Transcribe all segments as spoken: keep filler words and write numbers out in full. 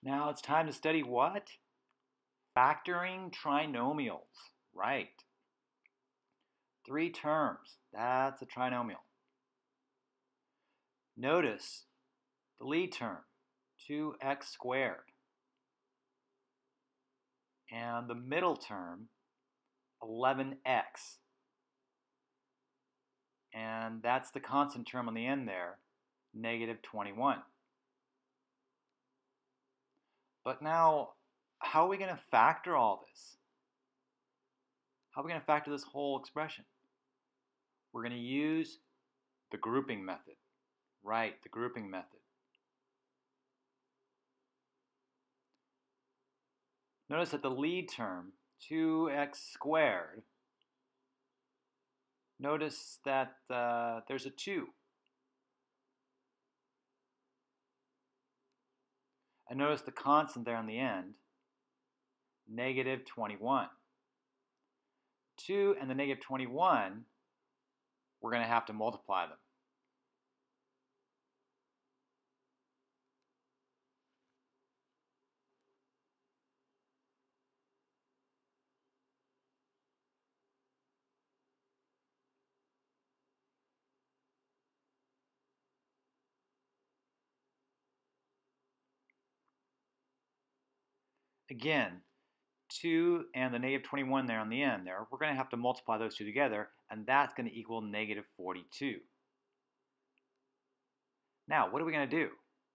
Now it's time to study what? Factoring trinomials. Right. Three terms. That's a trinomial. Notice the lead term, two x squared. And the middle term, eleven x. And that's the constant term on the end there, negative twenty-one. But now, how are we going to factor all this? How are we going to factor this whole expression? We're going to use the grouping method. Right, the grouping method. Notice that the lead term, two x squared, notice that uh, there's a two. And notice the constant there on the end, negative twenty-one. two and the negative twenty-one, we're going to have to multiply them. Again, two and the negative twenty-one there on the end there, we're going to have to multiply those two together, and that's going to equal negative forty-two. Now, what are we going to do?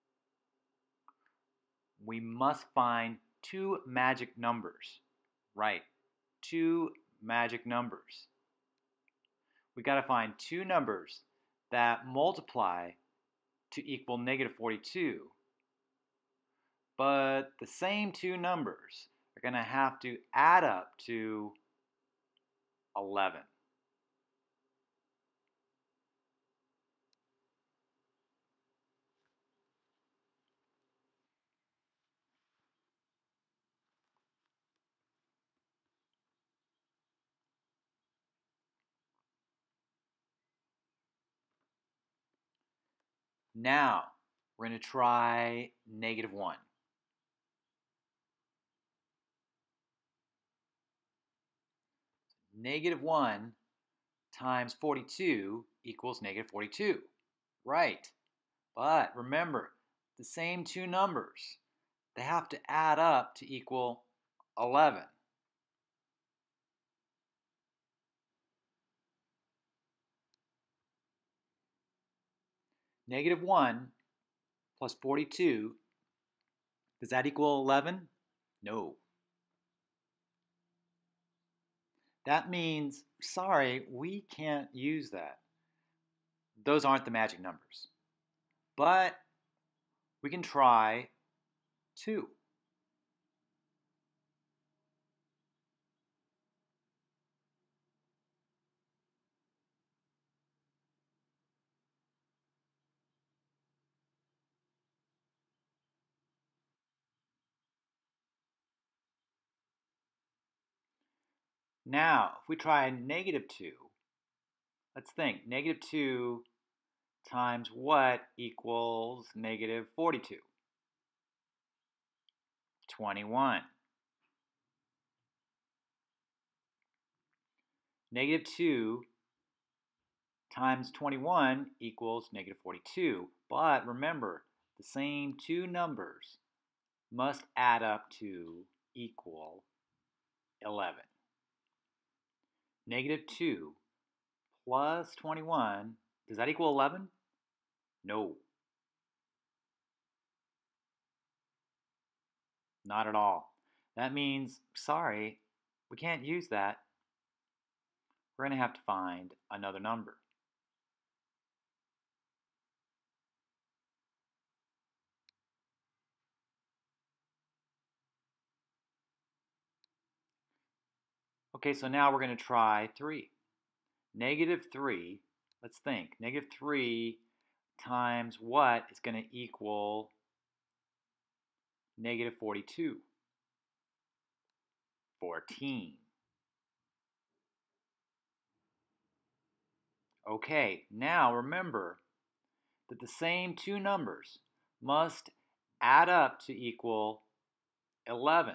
We must find two magic numbers. Right, two magic numbers. We've got to find two numbers that multiply to equal negative forty-two, but the same two numbers are going to have to add up to eleven. Now, we're going to try negative one. Negative one times forty-two equals negative forty-two. Right. But remember, the same two numbers, they have to add up to equal eleven. Negative one plus forty-two, does that equal eleven? No. That means, sorry, we can't use that. Those aren't the magic numbers. But we can try two. Now, if we try negative two, let's think. Negative two times what equals negative forty-two? twenty-one. Negative two times twenty-one equals negative forty-two. But remember, the same two numbers must add up to equal eleven. Negative two plus twenty-one, does that equal eleven? No. Not at all. That means, sorry, we can't use that. We're going to have to find another number. Okay, so now we're going to try three. Negative three, let's think. Negative three times what is going to equal negative forty-two? fourteen. Okay, now remember that the same two numbers must add up to equal eleven.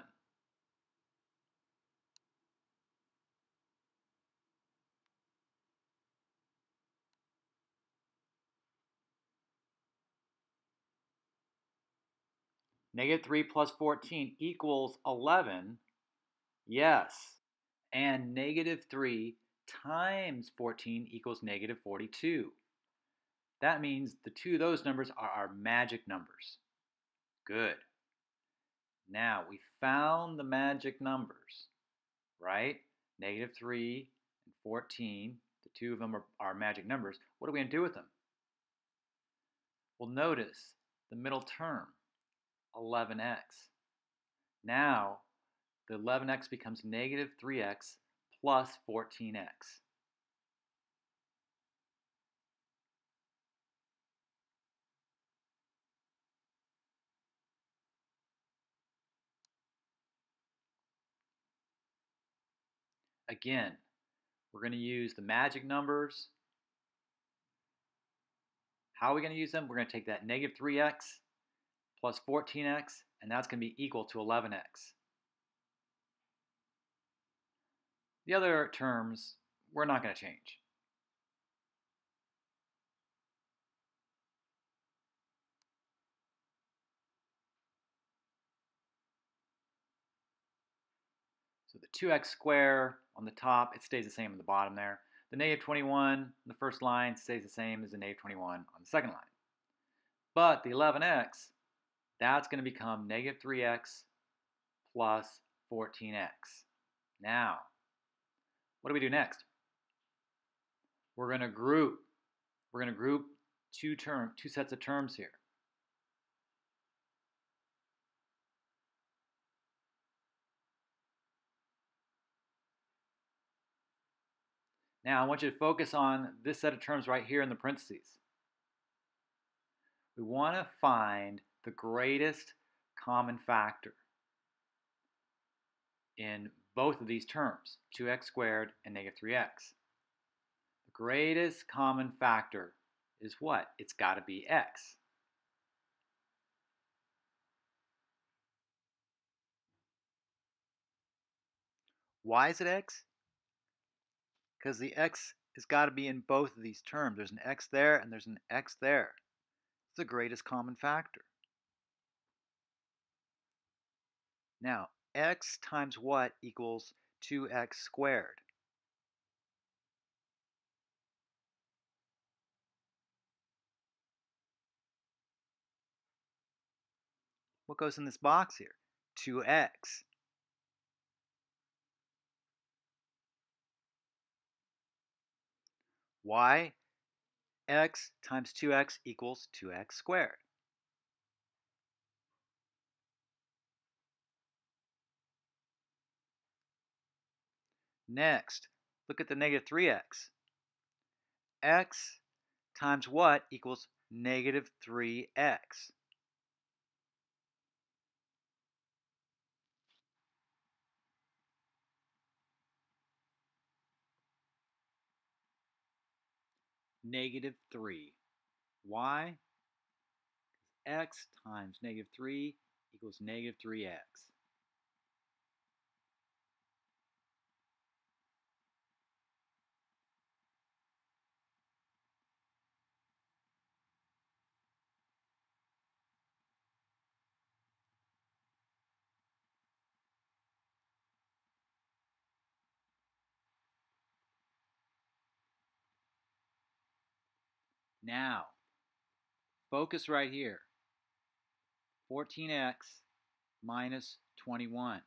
Negative three plus fourteen equals eleven. Yes. And negative three times fourteen equals negative forty-two. That means the two of those numbers are our magic numbers. Good. Now, we found the magic numbers, right? Negative three and fourteen, the two of them are our magic numbers. What are we going to do with them? Well, notice the middle term, eleven x. Now, the eleven x becomes negative three x plus fourteen x. Again, we're going to use the magic numbers. How are we going to use them? We're going to take that negative three x plus fourteen x, and that's going to be equal to eleven x. The other terms, we're not going to change. So the two x squared on the top, it stays the same on the bottom there. The negative twenty-one on the first line stays the same as the negative twenty-one on the second line. But the eleven x, that's going to become negative three x plus fourteen x. Now, what do we do next? We're going to group. We're going to group two term, two sets of terms here. Now, I want you to focus on this set of terms right here in the parentheses. We want to find the greatest common factor in both of these terms, two x squared and negative three x. The greatest common factor is what? It's got to be x. Why is it x? Because the x has got to be in both of these terms. There's an x there and there's an x there. It's the greatest common factor. Now, x times what equals two x squared? What goes in this box here? two x. Why? X times two x equals two x squared. Next, look at the negative three x. X times what equals negative three x? Negative three. Why? X times negative three equals negative three x. Now, focus right here. fourteen x minus twenty-one.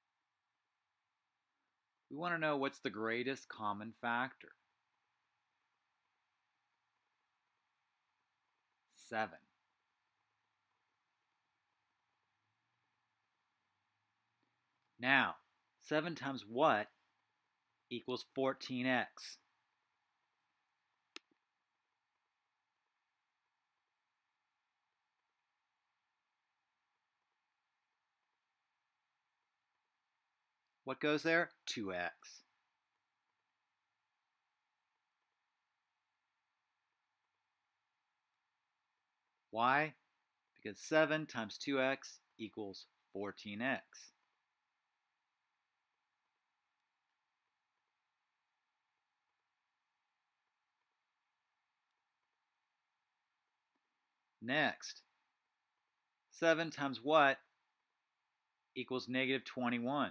We want to know what's the greatest common factor. seven. Now, seven times what equals fourteen x? What goes there? two x. Why? because seven times two x equals fourteen x. Next, seven times what equals negative twenty-one?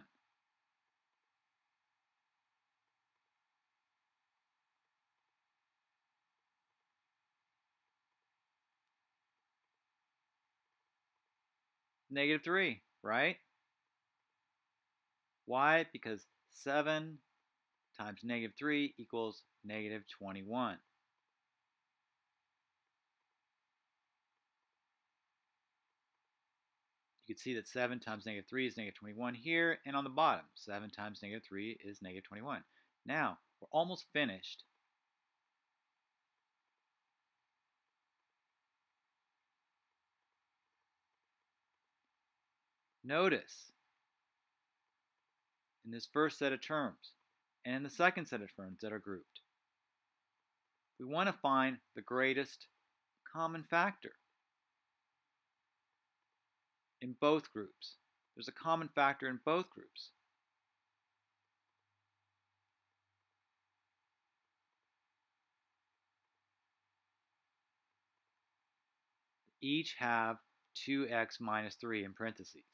Negative three, right? Why? Because seven times negative three equals negative twenty-one. You can see that seven times negative three is negative twenty-one here, and on the bottom, seven times negative three is negative twenty-one. Now, we're almost finished. Notice, in this first set of terms, and in the second set of terms that are grouped, we want to find the greatest common factor in both groups. There's a common factor in both groups. Each have two x minus three in parentheses.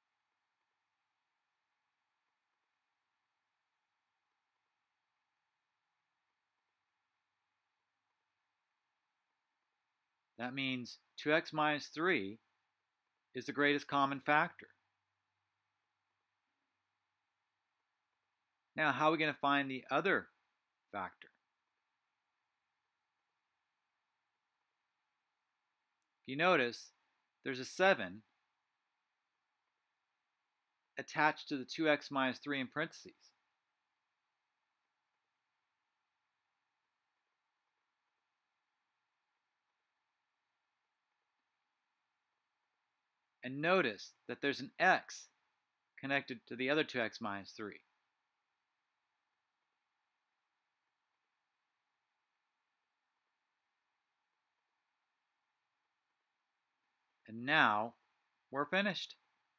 That means two x minus three is the greatest common factor. Now, how are we going to find the other factor? If you notice, there's a seven attached to the two x minus three in parentheses. And notice that there's an x connected to the other two x minus three. And now we're finished.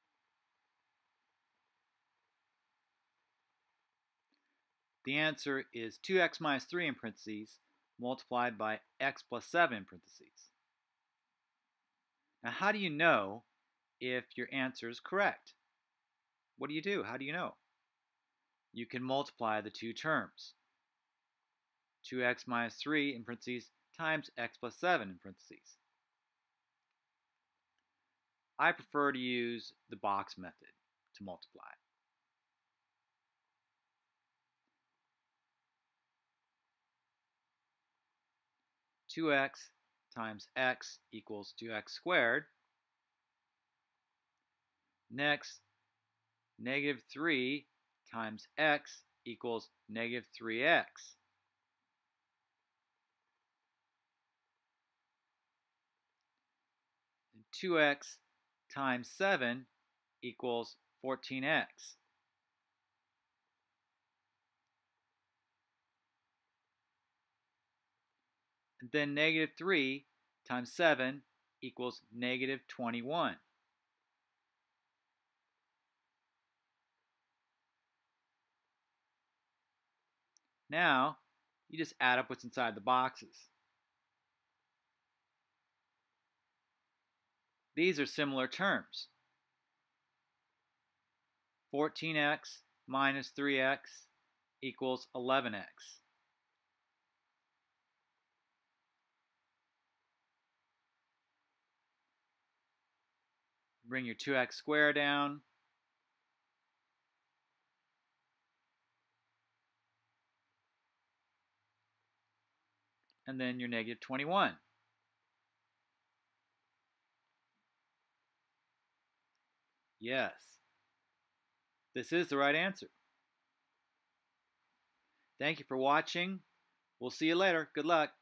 The answer is two x minus three in parentheses multiplied by x plus seven in parentheses. Now, how do you know if your answer is correct? What do you do? How do you know? You can multiply the two terms. two x minus three in parentheses times x plus seven in parentheses. I prefer to use the box method to multiply. two x times x equals two x squared. Next, negative three times x equals negative three x. And two x times seven equals fourteen x. And then negative three times seven equals negative twenty-one. Now, you just add up what's inside the boxes. These are similar terms. fourteen x minus three x equals eleven x. Bring your two x squared down. And then your negative twenty-one. Yes, this is the right answer. Thank you for watching. We'll see you later. Good luck.